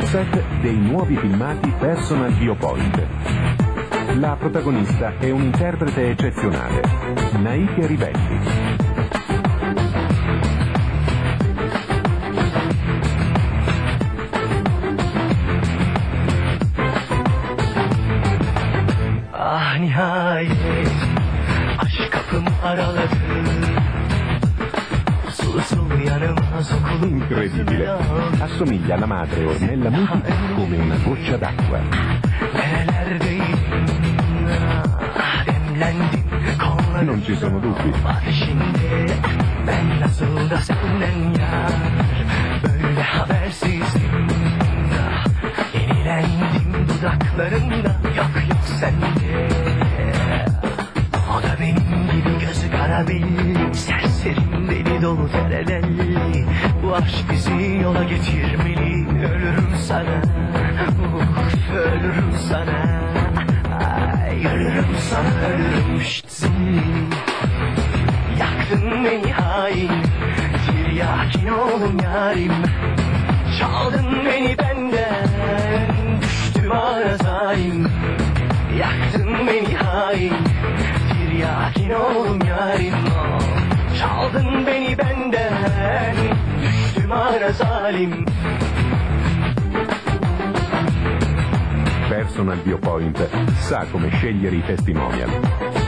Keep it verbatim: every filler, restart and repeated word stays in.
sul set dei nuovi filmati Personal Biopoint. La protagonista è un interprete eccezionale, Naike Rivelli. Ah nihayet aşk kapımı araladı. Incredibile, assomiglia alla madre Ornella Muti come una goccia d'acqua. Non ci sono dubbi. Ben nasıl da senden yar, böyle habersizdim. Yenilendim dudaklarında, yok yok sende. O da benim gibi gözü kara belli, serserim deli dolu terelelli. Bu aşk bizi yola getirmeli. Ölürüm sana, uf, ölürüm sana. Ay, ölürüm sana, ölürüm şşt zilli. Yaktın beni hain, tiryakin oldum yarim. Çaldın beni benden, düştüm ara zalim. Yaktın beni hain, tiryakin oldum yarim. Çaldın beni benden, düştüm ara zalim. Personal Biopoint sa come scegliere i testimonial.